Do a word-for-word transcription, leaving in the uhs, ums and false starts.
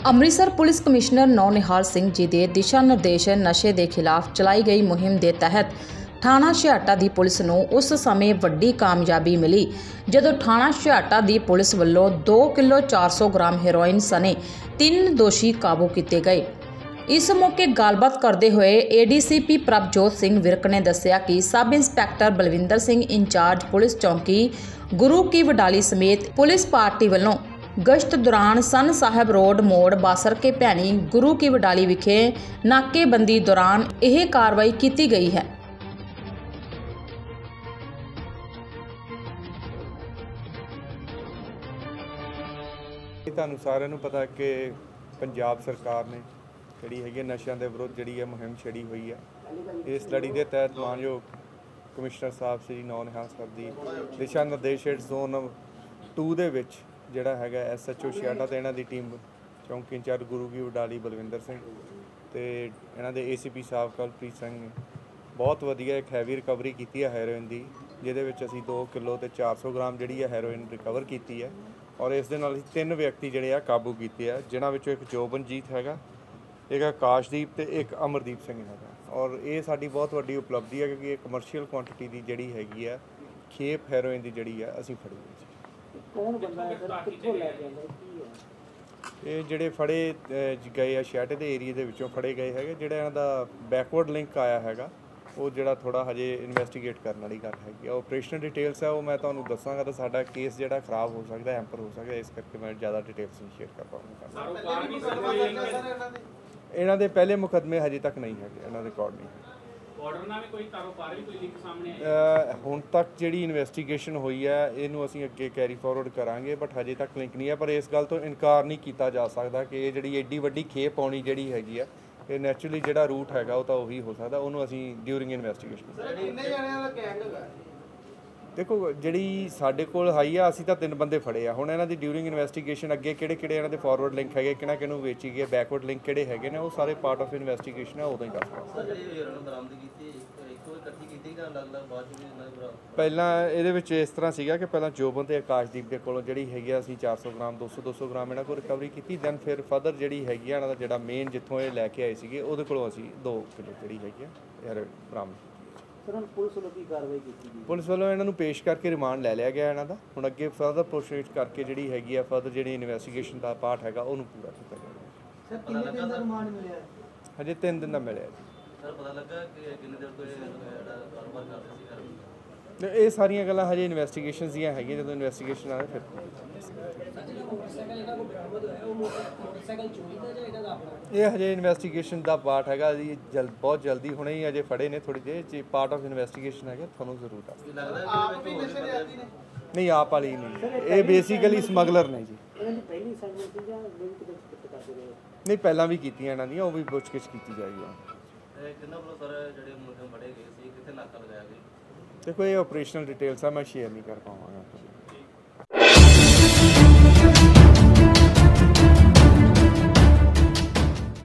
Amritsar police commissioner Naunihal Singh ji ਦੇ ਦਿਸ਼ਾ ਨਿਰਦੇਸ਼ ਨਸ਼ੇ ਦੇ ਖਿਲਾਫ ਚਲਾਈ ਗਈ ਮੁਹਿੰਮ ਦੇ ਤਹਿਤ ਥਾਣਾ ਛਿਆਟਾ ਦੀ ਪੁਲਿਸ ਨੂੰ ਉਸ ਸਮੇਂ ਵੱਡੀ ਕਾਮਯਾਬੀ ਮਿਲੀ ਜਦੋਂ ਥਾਣਾ ਛਿਆਟਾ ਦੀ ਪੁਲਿਸ ਵੱਲੋਂ ਦੋ ਕਿਲੋ ਚਾਰ ਸੌ ਗ੍ਰਾਮ ਹੈਰੋਇਨ ਸਣੇ ਤਿੰਨ ਦੋਸ਼ੀ ਕਾਬੂ ਕੀਤੇ ਗਏ। इस मौके गलबात करते हुए A D C P Prabhjot Singh Virk ने दस्सिया कि sub inspector Balwinder Singh incharge police चौकी गुरु की वडाली समेत पुलिस पार्टी वालों गश्त दौरान सन साहब रोड मोड़ बासर के भैनी गुरु की वडाली विखे नाकेबंदी दौरान यह कार्रवाई की गई है। ਤੁਹਾਨੂੰ ਸਾਰਿਆਂ ਨੂੰ ਪਤਾ ਕਿ ਪੰਜਾਬ ਸਰਕਾਰ ਨੇ ਜਿਹੜੀ ਹੈਗੀ ਨਸ਼ਿਆਂ ਦੇ ਵਿਰੁੱਧ ਜਿਹੜੀ ਹੈ ਮੁਹਿੰਮ ਛੇੜੀ ਹੋਈ ਹੈ। ਇਸ ਲੜੀ ਦੇ ਤਹਿਤ ਮਾਨਯੋਗ ਕਮਿਸ਼ਨਰ ਸਾਹਿਬ ਸ੍ਰੀ ਨੌਨਿਹਾਲ ਸਾਹਿਬ ਦੀ ਦਿਸ਼ਾ ਨਿਰਦੇਸ਼ ਹੇਠ ਜ਼ੋਨ ਟੂ ਦੇ ਵਿੱਚ ਜਿਹੜਾ ਹੈਗਾ ਐਸ ਐਚ ਓ ਛਿਆਟਾ ਤੇ ਇਹਨਾਂ ਦੀ ਟੀਮ ਚੌਂਕੀ ਇੰਚਾਰਜ ਗੁਰੂ ਕੀ ਵਡਾਲੀ ਬਲਵਿੰਦਰ ਸਿੰਘ ਤੇ ਇਹਨਾਂ ਦੇ ਏ ਸੀ ਪੀ ਸਾਹਿਬ ਕਲਪ੍ਰੀਤ ਸਿੰਘ ਨੇ ਬਹੁਤ ਵਧੀਆ ਇੱਕ ਹੈਵੀ ਰਿਕਵਰੀ ਕੀਤੀ ਹੈ ਹੈਰੋਇਨ ਦੀ, ਜਿਹਦੇ ਵਿੱਚ ਅਸੀਂ ਦੋ ਕਿਲੋ ਤੇ ਚਾਰ ਸੌ ਗ੍ਰਾਮ ਜਿਹੜੀ ਹੈ ਹੈਰੋਇਨ ਰਿਕਵਰ ਕੀਤੀ ਹੈ। ਔਰ ਇਸ ਦੇ ਨਾਲ ਅਸੀਂ ਤਿੰਨ ਵਿਅਕਤੀ ਜਿਹੜੇ ਆ ਕਾਬੂ ਕੀਤੇ ਆ, ਜਿਨ੍ਹਾਂ ਵਿੱਚੋਂ ਇੱਕ ਜੋਬਨਜੀਤ ਹੈਗਾ, एक आकाशदीप तो एक अमरदीप सिंह है। और ये साड़ी बहुत वड्डी उपलब्धि है क्योंकि कमर्शियल क्वांटिटी की जी हैगी है खेप हैरोइन की जी है असी फड़ी ये जोड़े फड़े गए छियाटे के एरिए के फड़े गए है जोड़ा इन्हों बैकवर्ड लिंक आया है वो जोड़ा थोड़ा हजे इन्वेस्टिगेट करने वाली गल हैगी। ऑपरेशनल डिटेल्स है वो मैं तुहानूं दसांगा तो साडा केस जोड़ा खराब हो सकता है, हैंपर हो सकता है, इस करके मैं ज़्यादा डिटेल्स नहीं शेयर कर पाऊँगा। इन्हों के पहले मुकदमे हजे तक नहीं है, इन्हों रिकॉर्ड नहीं हुण तक जी इन्वेस्टिगेशन हुई है इनू असीं अगे कैरी फॉरवर्ड करांगे, बट हजे तक लिंक नहीं है। पर इस गल तो इनकार नहीं किया जा सकता कि ये जी एड्डी वड्डी खेप आउणी जी हैगी है ये नैचुरली जो रूट है वो तो उही हो सकता, उन्होंने असीं ड्यूरिंग इन्वेस्टिगेशन देखो जी साढ़े कोल हाई है असीं तां तीन बंदे फड़े आ। हुण इन्हां दी ड्यूरिंग इन्वेस्टिगेशन अगे किहड़े किहड़े इन्हां दे फॉरवर्ड लिंक है किहड़ा किहनूं वेची गए बैकवर्ड लिंक किहड़े है ने वो सारे पार्ट ऑफ इन्वेस्टिगेशन है उदों ही दस पहलां इहदे विच इस तरह सीगा कि पहलां जोबन ते आकाशदीप दे कोलों जिहड़ी हैगी असीं चार सौ ग्राम दो सौ दो सौ ग्राम इन्हां कोल रिकवरी कीती। दैन फिर फर्दर जिहड़ी हैगी इन्हां दा जिहड़ा मेन जित्थों ये लैके आए सीगे उहदे कोलों असीं दो किलो जिहड़ी हैगी यार बरामद पुलिस वालों इन्हों पेश करके रिमांड लै लिया गया इन्हों का। हुण अगे फर्दर प्रोसीड करके जी हैगी फर्दर जी इन्वेस्टिगेशन का पार्ट है उन्होंने पूरा किया जाएगा। हजे तीन दिन का मिले ये सारिया गल्लां हजे इन्वेस्टिगेशन दियां हैगियां, जो इन्वेस्टिगेशन आए फिर ये हजे इन्वेस्टिगेशन का पार्ट है जल बहुत जल्दी होने ही अजे फड़े ने थोड़ी देर पार्ट ऑफ इन्वेस्टिगेशन है थोड़ा जरूर नहीं आप वाली नहीं ये बेसिकली स्मगलर ने जी नहीं पहला भी कीतियां इन्हां दियां वो भी पुछगिछ की जाएगी। देखो ये ऑपरेशनल डिटेल्स है मैं शेयर नहीं कर पाऊँगा।